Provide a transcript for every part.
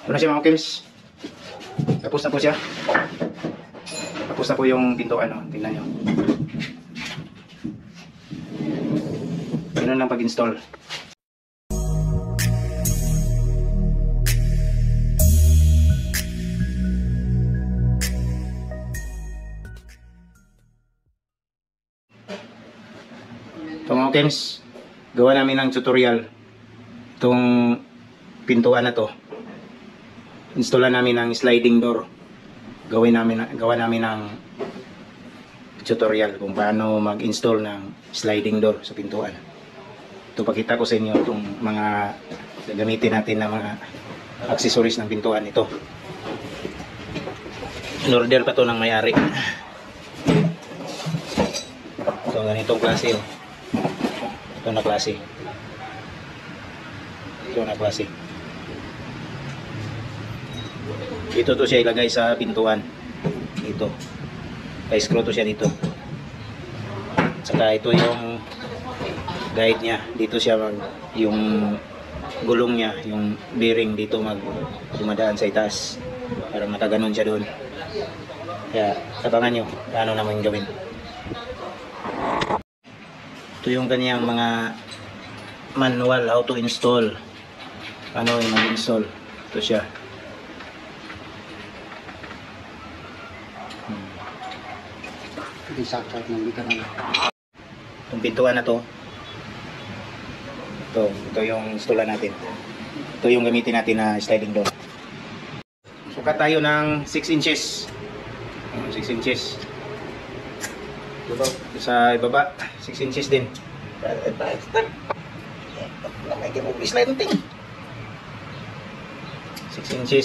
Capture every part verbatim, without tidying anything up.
Ito na siya mga kims. Tapos na po siya. Tapos na po yung pintuan. Oh. Tingnan nyo. Ganun lang pag-install. Ito mga kims, gawa namin ng tutorial. Itong pintuan na to. Installan namin ng sliding door. Gawin namin, gawa namin ng tutorial kung paano mag-install ng sliding door sa pintuan. Ito pakita ko sa inyo itong mga gagamitin natin na mga accessories ng pintuan ito. In-order pa to ng may-ari. Ito ganitong klase oh. Ito na klase. Ito na klase. Dito to siya ilagay sa pintuan. Dito. Pa-screw to siya dito. Saka ito yung guide niya. Dito siya mag, yung gulong niya, yung bearing dito mag dumadaan sa itaas. Para makaganon siya doon. Kaya tabangan nyo paano naman gawin. Ito yung kanyang mga manual how to install. Paano yung mag-install. Ito siya. Itong pintuan na to. Ito, ito yung installan natin. Ito yung gamitin natin na sliding door. Sukat tayo ng six inches. six inches. Sa ibaba, six inches din. six inches.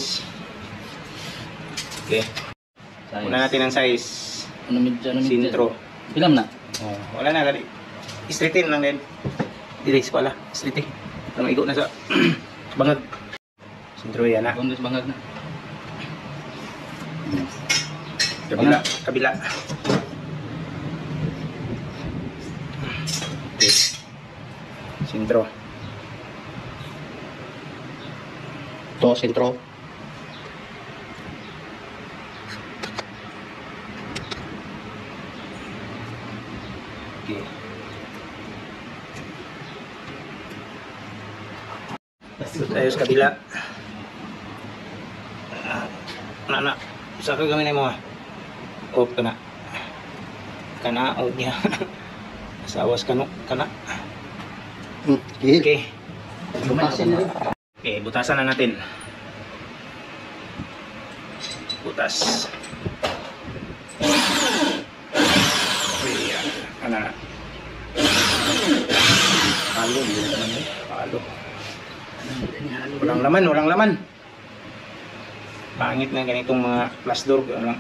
Okay. Una natin ang size. Ano medyo, ano medyo? Sintro. Pilam na? Oh, wala na. Dali. Straightin lang din. Dilis pala. Straightin. Para maigo na sa bangag. Sintro yan na. Bonus bangag na. Kabila. Kabila. Okay. Sintro. To, sintro. Okay. Tayo sa kabila. Na na. Sa ka gawin mo ah. Off ka na. Kana out niya. Asawas ka no. Kana. Okay. Butasin na rin. Okay, butasan na natin. Butas. Ayan. Ano na. Halo. Halo. Walang laman, walang laman. Pangit na ganitong mga glass door. Walang.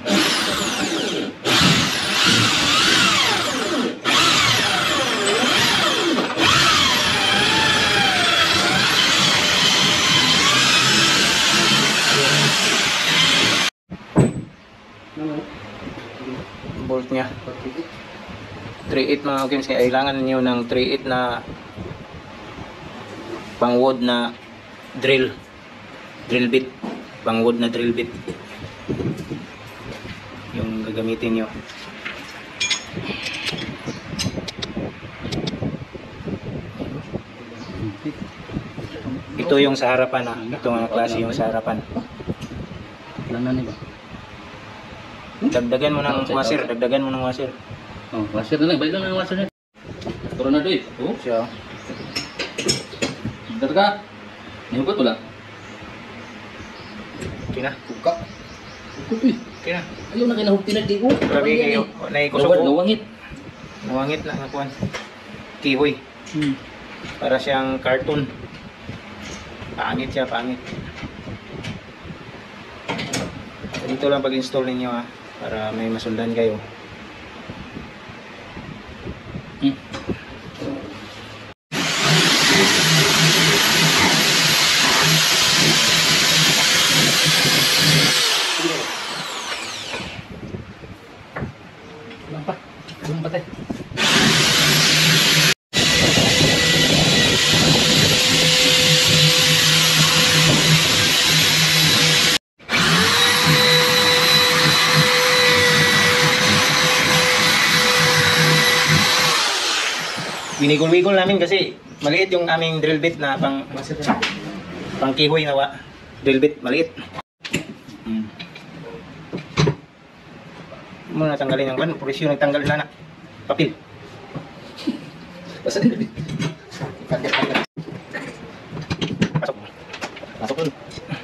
Bolt niya three eight mga kims, kailangan niyo ng three eight na pang wood na drill drill bit, pang wood na drill bit yung gagamitin niyo. Ito yung sa harapan ah. Ito ang klase yung sa harapan. Ilan na niba? Dagdagan mo ng washer, dagdagan mo ng washer. Oh, washer na lang, balik lang ng washer niya. Turo na doy. Oh, siya. Bentar ka. Nihubot wala. Okay na. Buka. Buka to eh. Okay na. Ayaw na kinahugti na di ko. Grabe kayo. Naikuso Nawad, ko. nawangit. Nawangit na nakuhan. Kihoy. Hmm. Para siyang cartoon. Pangit siya, pangit. Dito lang pag-install ninyo ha. Para may masundan kayo. Hmm. Ulang pa. Ulang pa tayo. Binigol-wigol namin kasi maliit yung aming drill bit na pang pang kihoy na wa. Drill bit maliit. Hmm. Muna tanggalin yung ban, presyo nagtanggal na na. Papel. Basta din. Pasok. Pasok dun.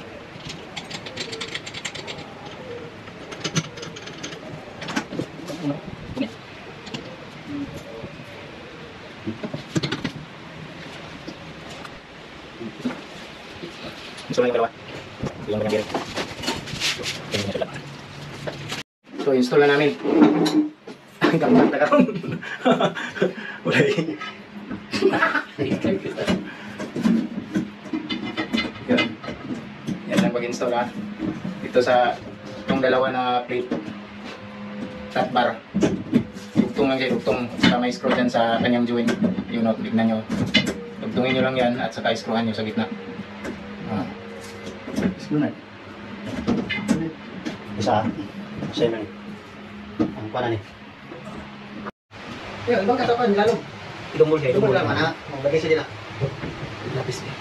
Install na yung dalawa. Yung kanyang bearing. Tingnan niya sulat. So, install na namin. Ang gampang na karon. Wala eh. Yan. Yan lang pag-install ha. Dito sa itong dalawa na plate. Top bar. Dugtong lang siya, dugtong. Saka may screw dyan sa kanyang joint. Yun o, tignan nyo. Dugtungin nyo lang yan at saka screwan nyo sa gitna. Ah. Screw na. Isa, seven. Ang pana ni. Yung ibang katawan, lalo. Idumbol siya, Ito mo idumbol. lang, ha? Magbagay siya nila. Lapis niya.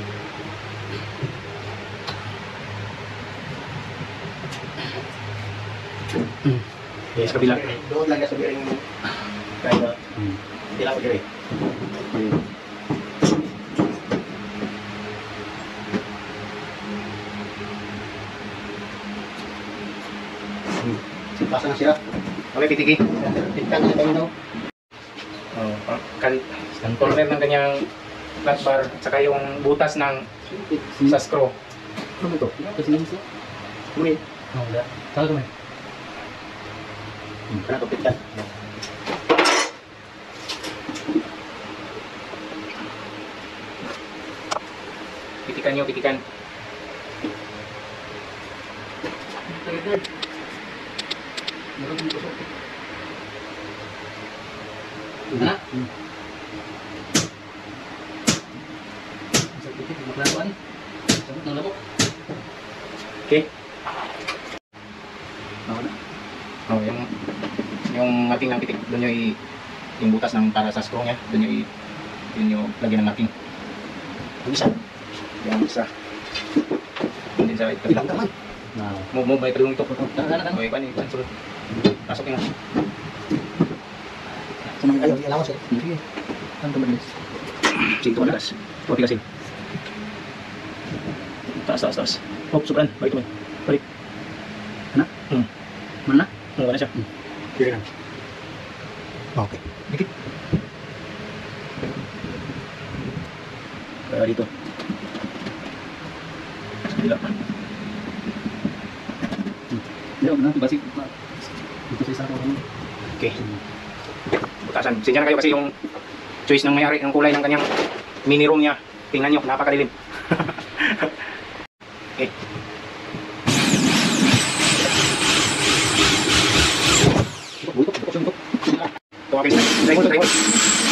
Yes, kabila. Doon lang ka sa bearing mo. Kaya, Hmm. Tila ko diri. Pasa na siya. okay, pitiki. Tingkan na tayo daw. Oh, kan corner ng kanyang flat bar at saka yung butas ng sa screw. Ano to? Kasi lang siya. Umi. Oh, wala. Saka kami. Hmm. Kana kapitan. Pitikan nyo, pitikan. Ano? Sa titik, maklaruan. Sabot ng labok. Okay. Ako na. Oh, yung yung marking ng pitik, doon nyo i yung butas ng para sa screw niya, doon nyo i doon nyo lagyan ng marking. Ang isa. Yung isa. Doon din sa Ilang kabila. naman. Nah. Move, move, may padung ito. Tara, tara, tara. Okay, paano, paano, sulod. Pasok nyo. Sumang Ayun, ilawan siya. Sige. Saan ka madalis? Sige, tumalas. O, tigasin. Taas, taas, taas. Oh, sobran. Balik tuloy. Balik. Ano? Hmm. Mana na? Ano na siya? Hmm. Sige na. Okay. Dikit. Kaya dito. Sa kabila. Hindi, wag na. Basic. Dito sa isa ko. Okay. Butasan. Sinsya na kayo kasi yung choice ng may-ari ng kulay ng kanyang mini room niya. Tingnan nyo, napakadilim. Okay. Butok, butok, butok. Ito akin. Drywall to, drywall.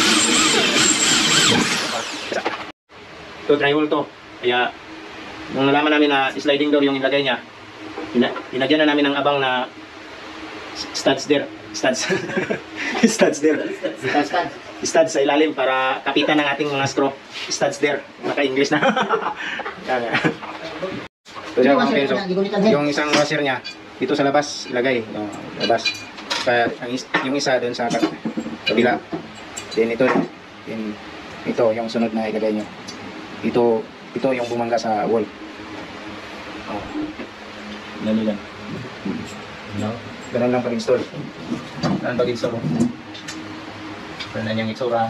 Ito, drywall to. Kaya, nung nalaman namin na sliding door yung ilagay niya, pina pinagyan na namin ng abang na studs there. Studs. Studs there. Stand, stand. Studs sa ilalim para kapitan ng ating mga screw. Studs there. Naka-English na. Yan. Ito siya mga penso. Yung isang washer niya, dito sa labas, ilagay. Oh, labas. Kaya ang is yung isa doon sa kab- kabila. Then ito, then ito yung sunod na ilagay nyo. Ito, ito yung bumangga sa wall. Oh. Ganun lang. No? Ganun lang pag-install. Ganun pag-install. Ganun yung itsura.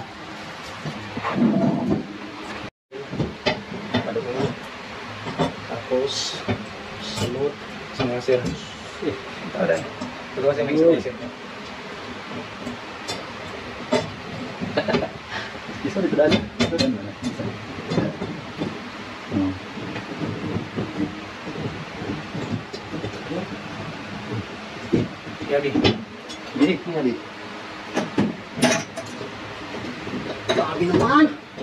Padugong. Tapos, sunod. Sa mga sir. Eh, tara. Ito kasi may expression niya. Isa dito dali. Ito dan mana? Isa. Hmm. Yabi. Jadi, Ini Abi. Grabe naman.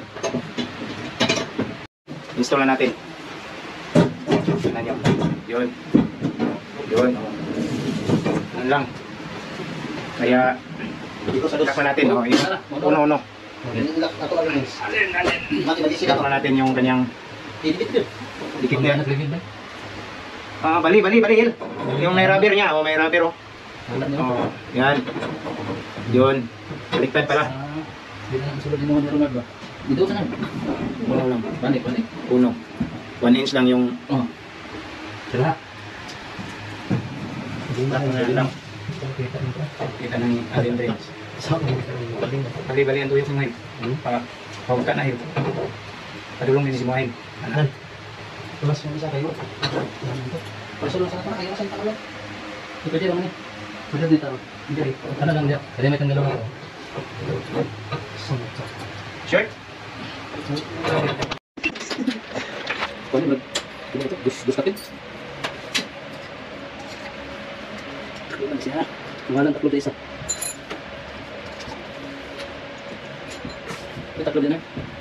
Install na natin. Tignan nyo. Yun. Yun. Yun lang. Kaya, Dito sa dos. takpan natin. Oh, yun. Uno, uno. Lock ako lang guys. Alin, alin. Mati mati Check sila. na natin yung kanyang Dikit ko. dikit Kaya niya. nag-review ba? Ah, bali, bali, bali. Hil. Yung may rubber niya. Oh, may rubber oh. Wala niyo. Oh, yan. Yun. Baliktad pala. Ah, Hindi na susunod din naman yung rumag ba? Dito ka na. Uno lang. Panik, panik. Uno. One inch lang yung Oh. Sila. lock na lang. Kita ng alin rin. Bali, bali ang tuyok ng ngayon. Pa, huwag ka na yun. Padulong din si Mohim. Ano? Tumas yung isa kayo. Pasulong sa kayo, kayo sa kayo. Ito din naman eh. Pwede dito. Hindi. Ano lang dia? Kasi may tanggal ako. Shirt? Pwede ba? Gus, gus kapit. Ito lang siya. Kumalan tatlo sa isa. Ito tatlo din eh.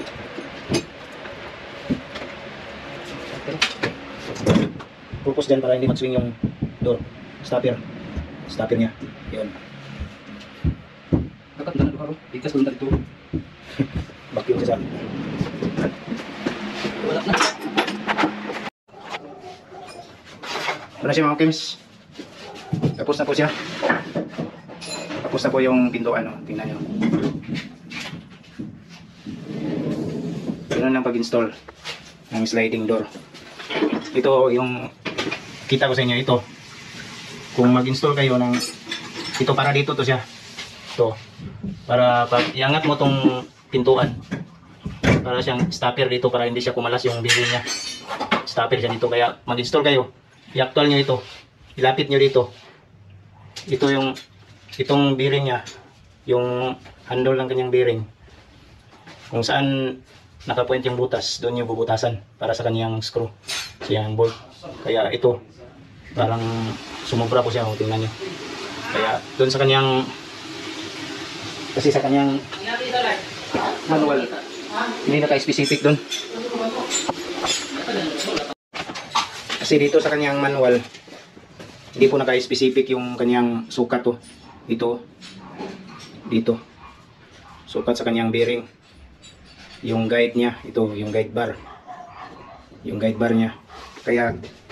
Purpose dyan para hindi mag-swing yung door. Stopper. Stopper niya. Yun. Kakat na ko. Ikas ko dito. Vacuum siya sa. Wala na. Wala siya mga Kims. Tapos na po siya. Tapos na po yung pintuan. Oh. Tingnan nyo. Ganun lang pag-install ng sliding door. Ito yung kita ko sa inyo. Ito. Kung mag-install kayo ng ito para dito to siya. Ito. Para pag iangat mo tong pintuan. Para siyang stopper dito para hindi siya kumalas yung bearing niya. Stopper siya dito. Kaya mag-install kayo. I-actual nyo ito. Ilapit nyo dito. Ito yung itong bearing niya. Yung handle ng kanyang bearing. Kung saan nakapoint yung butas, doon yung bubutasan para sa kanyang screw. Siyang bolt. Kaya ito, parang sumubra po siya. O, tingnan nyo. Kaya doon sa kanyang kasi sa kanyang manual, hindi naka-specific doon. Kasi dito sa kanyang manual, hindi po naka-specific yung kanyang sukat to. Dito, dito. Sukat sa kanyang bearing. Yung guide niya, ito, yung guide bar. Yung guide bar niya. Kaya,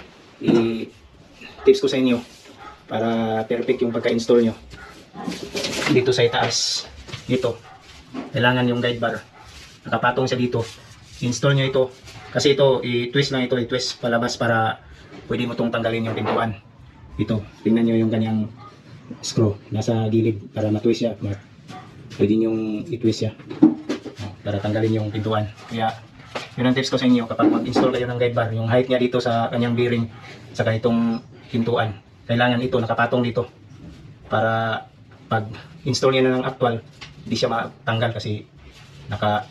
i-tips ko sa inyo para perfect yung pagka-install nyo. Dito sa itaas, dito, kailangan yung guide bar. Nakapatong siya dito. Install nyo ito. Kasi ito, i-twist lang ito, i-twist palabas para pwede mo itong tanggalin yung pintuan. Ito, tingnan nyo yung kanyang screw. Nasa gilid para matwist siya. Pwede nyo i-twist siya para tanggalin yung pintuan. Kaya, yun ang tips ko sa inyo kapag mag-install kayo ng guide bar. Yung height niya dito sa kanyang bearing, saka itong pintuan. Kailangan ito, nakapatong dito. Para pag install niya na ng actual, hindi siya matanggal kasi naka,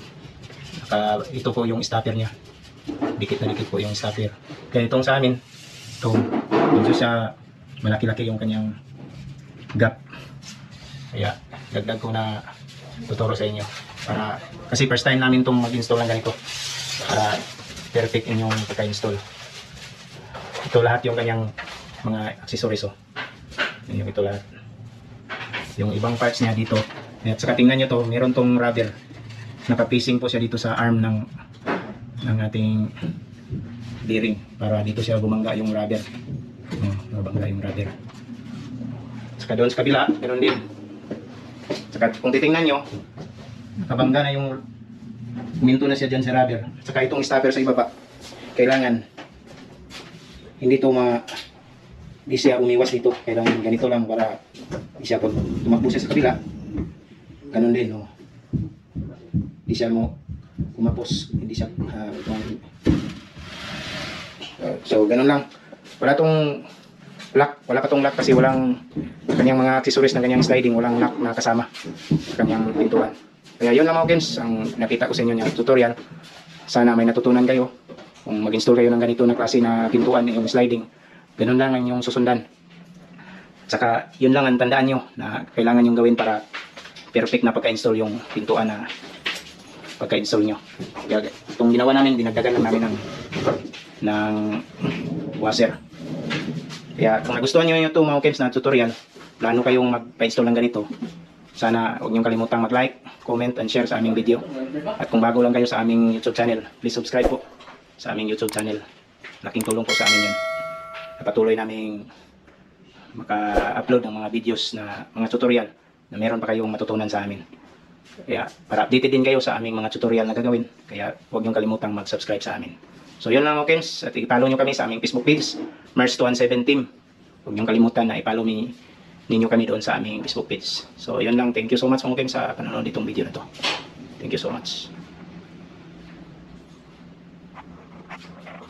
naka ito po yung stopper niya. Dikit na dikit po yung stopper. Kaya itong sa amin, ito, medyo siya malaki-laki yung kanyang gap. Kaya dagdag ko na tuturo sa inyo. Para, kasi first time namin itong mag-install ng ganito. Para perfect inyong pagka-install. Ito lahat yung kanyang mga accessories. Oh. Yung ito lahat. Yung ibang parts niya dito. At saka tingnan nyo to, meron tong rubber. Naka-piecing po siya dito sa arm ng ng ating bearing. Para dito siya bumangga yung rubber. Oh, bumangga yung rubber. Saka doon sa kabila, meron din. Saka kung titingnan nyo, nakabangga na yung minto na siya dyan sa rubber. Saka itong stopper sa ibaba. Kailangan hindi to ma hindi siya umiwas dito. Kailangan ganito lang para hindi siya pag tumakbo siya sa kabila. Ganun din, no? Hindi siya mo kumapos. Hindi siya uh, itong, uh, so ganun lang. Wala tong lock. Wala pa tong lock kasi walang kanyang mga accessories ng kanyang sliding. Walang lock na kasama sa kanyang pintuan. Kaya yun lang mga kids, ang nakita ko sa inyo ng tutorial. Sana may natutunan kayo. Kung mag-install kayo ng ganito na klase na pintuan, yung sliding, ganun lang ang yung susundan. Saka yun lang ang tandaan nyo na kailangan yung gawin para perfect na pagka-install yung pintuan na pagka-install nyo. Kaya itong ginawa namin, dinagdagan lang namin ng, ng washer. Kaya kung nagustuhan nyo yung ito mga kids na tutorial, plano kayong magpa-install ng ganito, sana huwag nyo kalimutang mag-like, comment, and share sa aming video. At kung bago lang kayo sa aming YouTube channel, please subscribe po sa aming YouTube channel. Laking tulong po sa amin yun. Patuloy naming maka-upload ng mga videos na mga tutorial na meron pa kayong matutunan sa amin. Kaya para updated din kayo sa aming mga tutorial na gagawin. Kaya huwag niyong kalimutang mag-subscribe sa amin. So yun lang, okay, at i-follow nyo kami sa aming Facebook page, Mars two one seven Team. Huwag niyong kalimutan na i-follow mi, ninyo kami doon sa aming Facebook page. So yun lang, thank you so much mga okay, sa panonood nitong video na to. Thank you so much.